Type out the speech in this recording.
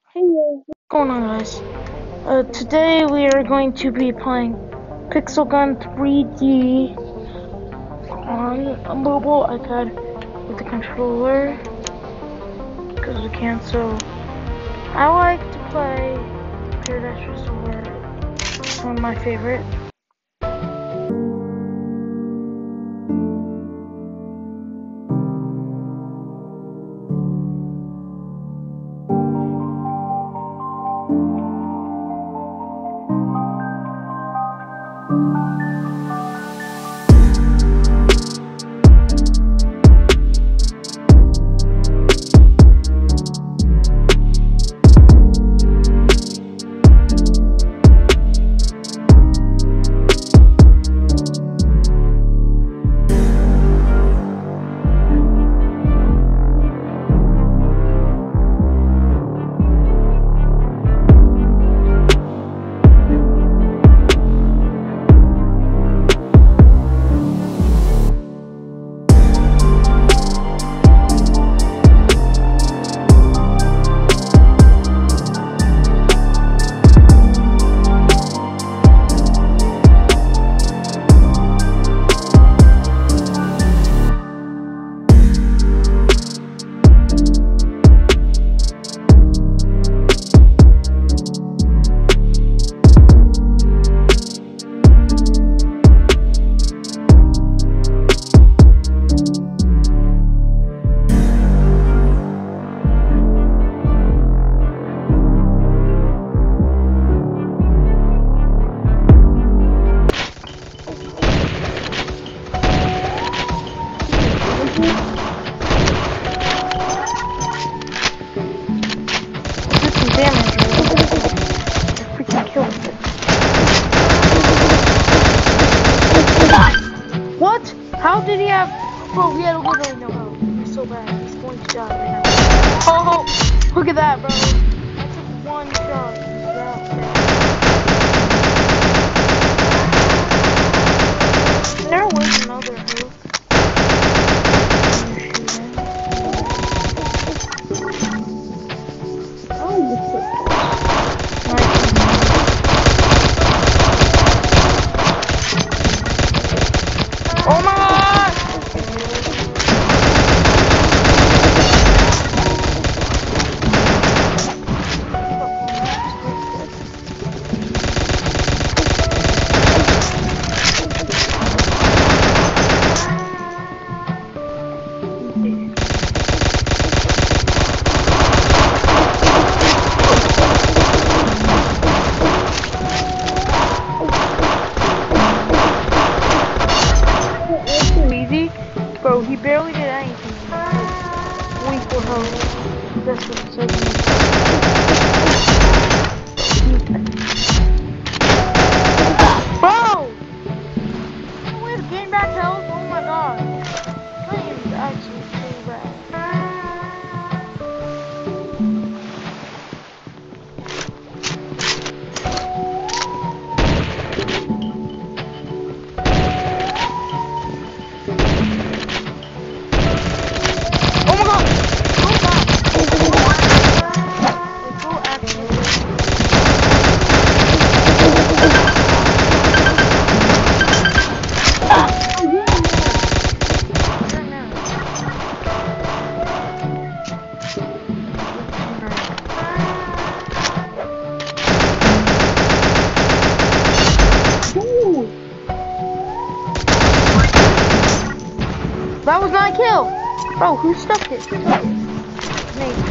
Hey, what's going on, guys? Today we are going to be playing Pixel Gun 3D on a mobile iPad with a controller because we can. So I like to play Paradise Resort. It's one of my favorite. What? How did he have? Bro, he had literally no health. He's so bad. He's going to die right now. Oh, look at that, bro. That's just one shot. There was another health. Oh my god! Bro, he barely did anything. Like, 24 health. That's what it says. Bro! No way to gain back health? Oh my god. This game is actually so bad. That was my kill! Bro, who stuffed it? Me.